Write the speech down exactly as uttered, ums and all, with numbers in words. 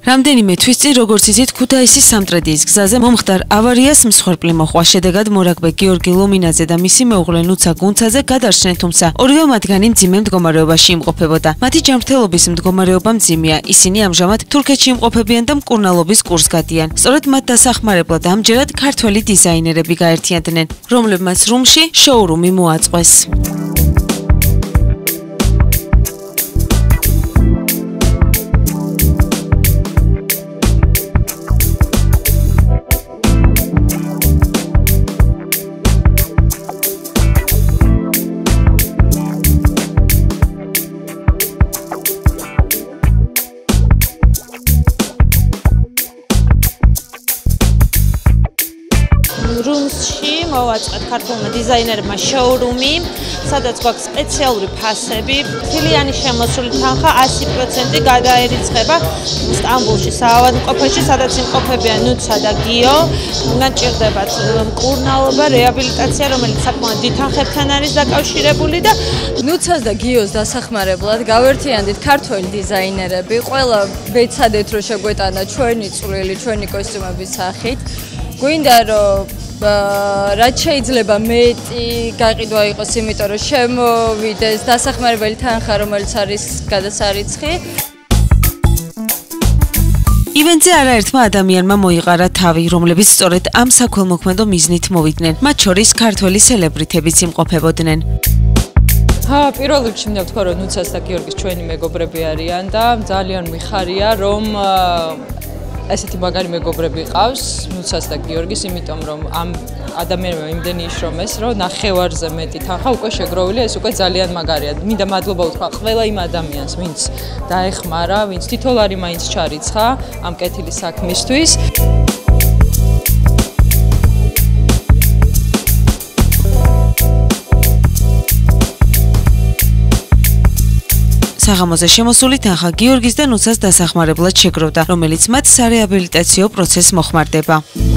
რამდენიმე თვის წინ როგორც იცით ქუთაისის სამტრედიის გზაზე მომხდარ ავარიას მსხვერპლი მოჰყვა. შედეგად მორაგბე გიორგი ლომინაძე და მისი მეუღლე ნუცა გუნცაძე გადარჩნენ, თუმცა ორივე მათგანი მძიმე მდგომარეობაში იმყოფებოდა. მათი ჯანმრთელობის მდგომარეობა მძიმეა. ისინი ამჟამად თურქეთში იმყოფებიან და მკურნალობის კურსს გადიან. სწორედ მათ დასახმარებლად ამჯერად ქართველი დიზაინერები გაერთიანდნენ, რომლებმაც რუმში შოურუმი მოაწყვეს. რუმსში მოვაწყეთ ქართველმა დიზაინერებმა შოურუმი, სადაც გვაქვს სპეციალური ფასები, ფილიანის შემოსული თანხა ასი პროცენტი გადაერიცხება სტამბულში, საავადმყოფოში, სადაც იმყოფებიან ნუცა და გიო. უნდა ჭირდებათ მკურნალობა, რეაბილიტაცია, რომელიც საკმაოდ დიდ თანხებთან არის დაკავშირებული და ნუცას და გიოს დასახმარებლად გავერთიანდით ქართველი დიზაინერები. ყველა ვეცადეთ, რომ შეგვეტანა ჩვენი წვლილი, ჩვენი კოსტიუმების სახით. გვინდა რომ რაც შეიძლება მეტი გაყიდვა იყოს, იმიტომ რომ შემოვიდეს დასახმარებელი თანხა, რომელიც არის გადასარიცხი. ივენტზე არაერთმა ადამიანმა მოიყარა თავი, რომლებიც სწორედ ამ საქველმოქმედო მიზნით მოვიდნენ. მათ შორის ქართველი სელებრიტებიც იმყოფებოდნენ. ჰა, პირველ რიგში მინდა ვთქვა, რომ ნუცას და გიორგის ჩვენი მეგობრები არიან და ძალიან მიხარია, რომ ესეთი მაგარი მეგობრები ყავს ნუცას და გიორგის, იმიტომ რომ ამ ადამიანებმა იმდენი იშრომეს, რომ ნახევარზე მეტი თანხა უკვე შეგროვილია, ეს უკვე ძალიან მაგარია. მინდა მადლობა უთხრა ყველა იმ ადამიანს, ვინც დაეხმარა, ვინც თითოეული მაინც ჩარიცხა ამ კეთილი საქმისთვის. საღამოზე შემოსული თანხა გიორგის და ნუცას დასახმარებლად შეგროვდა, რომელიც მათ სარეაბილიტაციო პროცესს მოხმარდება.